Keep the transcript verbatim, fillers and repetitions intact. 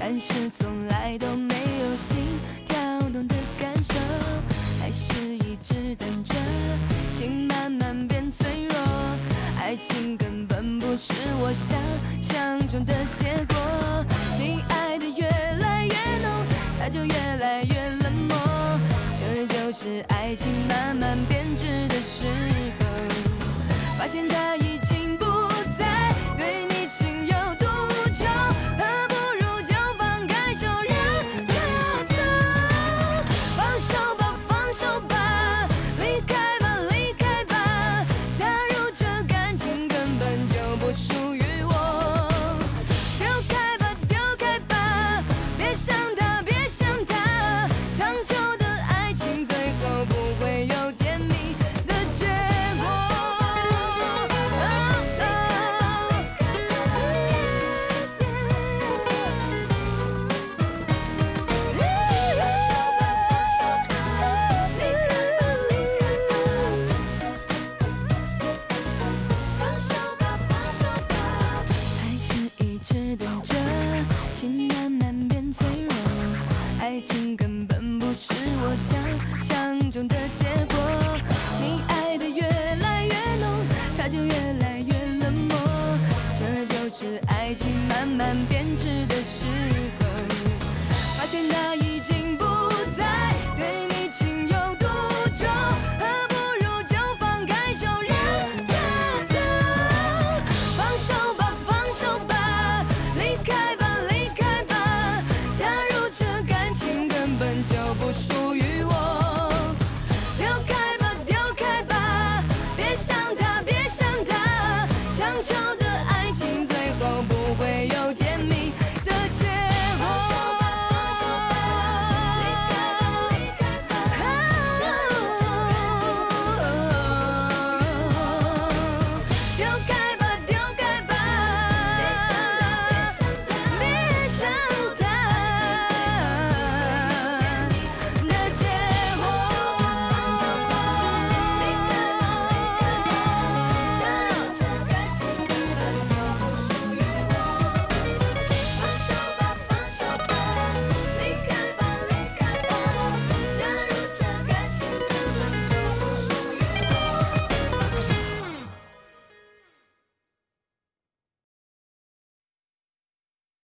但是从来都没有心跳动的感受，还是一直等着，情慢慢变脆弱。爱情根本不是我想象中的结果，你爱的越来越浓，他就越来越冷漠，这就是爱情慢慢变质的时候，发现他已经不再对你情有独钟，何不如就放开手让他走，放手吧放手吧，离开吧离开吧，假如这感情根本就不属于我，丢开吧丢开吧，别想他别想他，长久的爱情最后不会有甜蜜的结果。还是一直等着，情慢慢变脆弱，爱情根本不是我想象中的结果，你爱的越来越浓，他就越来越冷漠，这就是爱情慢慢变质的时候，发现他已经